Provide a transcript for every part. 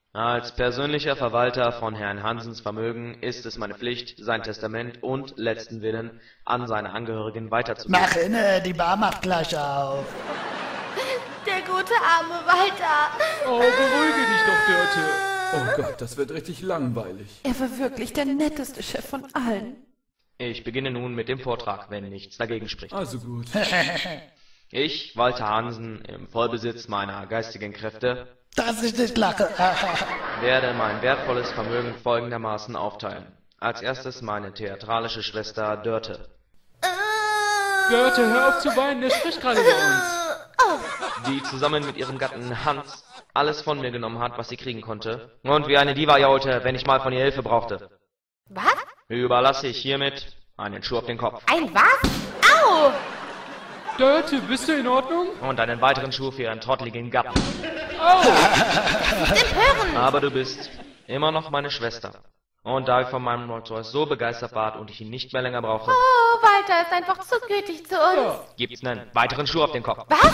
Als persönlicher Verwalter von Herrn Hansens Vermögen ist es meine Pflicht, sein Testament und letzten Willen an seine Angehörigen weiterzugeben. Mach inne, die Bar macht gleich auf. Der gute arme Walter. Oh, beruhige dich doch, Dörte. Oh Gott, das wird richtig langweilig. Er war wirklich der netteste Chef von allen. Ich beginne nun mit dem Vortrag, wenn nichts dagegen spricht. Also gut. Ich, Walter Hansen, im Vollbesitz meiner geistigen Kräfte, Dass ich nicht lache. werde mein wertvolles Vermögen folgendermaßen aufteilen. Als erstes meine theatralische Schwester Dörte, Dörte, hör auf zu weinen, der spricht gerade über uns. die zusammen mit ihrem Gatten Hans alles von mir genommen hat, was sie kriegen konnte, und wie eine Diva jaulte, wenn ich mal von ihr Hilfe brauchte. Was? Überlasse ich hiermit einen Schuh auf den Kopf Ein was? Au! Dörte, bist du in Ordnung? und einen weiteren Schuh für ihren trotteligen Gatten. Empörend! Aber du bist immer noch meine Schwester. Und da ich von meinem Rolls-Royce so begeistert war und ich ihn nicht mehr länger brauche, Oh, Walter ist einfach zu gütig zu uns. gibt's einen weiteren Schuh auf den Kopf. Was?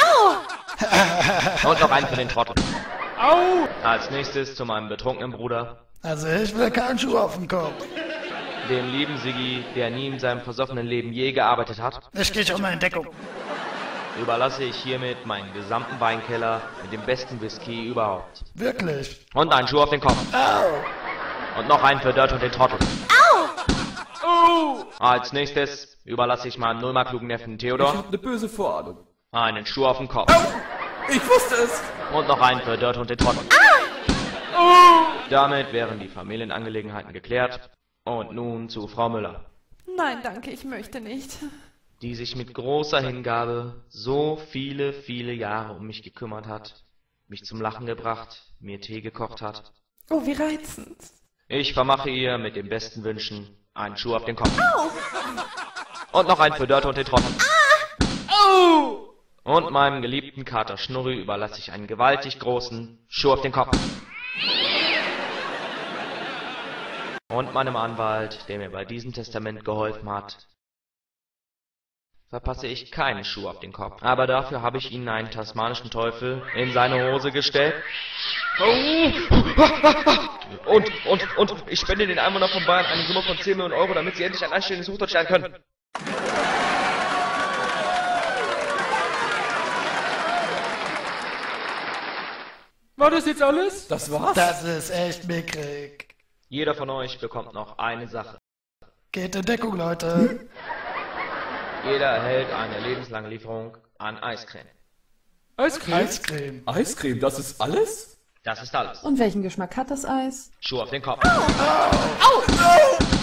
Au! Und noch einen für den Trottel. Au! Als nächstes zu meinem betrunkenen Bruder, Also ich will keinen Schuh auf dem Kopf. dem lieben Siggi, der nie in seinem versoffenen Leben je gearbeitet hat, Ich gehe schon mal in Deckung. überlasse ich hiermit meinen gesamten Weinkeller mit dem besten Whisky überhaupt. Wirklich. Und einen Schuh auf den Kopf. Und noch einen für Dirt und den Trottel. Als nächstes überlasse ich meinem nullmal klugen Neffen Ich Theodor habe eine böse Vorahnung. einen Schuh auf den Kopf. Ich wusste es! Und noch einen für Dirt und den Trottel. Damit wären die Familienangelegenheiten geklärt. Und nun zu Frau Müller, Nein, danke, ich möchte nicht. die sich mit großer Hingabe so viele, viele Jahre um mich gekümmert hat, mich zum Lachen gebracht, mir Tee gekocht hat. Oh, wie reizend. Ich vermache ihr mit den besten Wünschen einen Schuh auf den Kopf. Und noch einen für Dirt und den Trottel. Und meinem geliebten Kater Schnurri überlasse ich einen gewaltig großen Schuh auf den Kopf. Und meinem Anwalt, der mir bei diesem Testament geholfen hat, verpasse ich keinen Schuh auf den Kopf. Aber dafür habe ich ihnen einen tasmanischen Teufel in seine Hose gestellt. Und ich spende den Einwohnern von Bayern eine Summe von 10 Millionen Euro, damit sie endlich ein anständiges Hochdeutsch lernen können. War das jetzt alles? Das war's? Das ist echt mickrig. Jeder von euch bekommt noch eine Sache. Geht in Deckung, Leute. Jeder erhält eine lebenslange Lieferung an Eiscreme. Eiscreme? Eiscreme. Eiscreme, das ist alles? Das ist alles. Und welchen Geschmack hat das Eis? Schuh auf den Kopf. Au!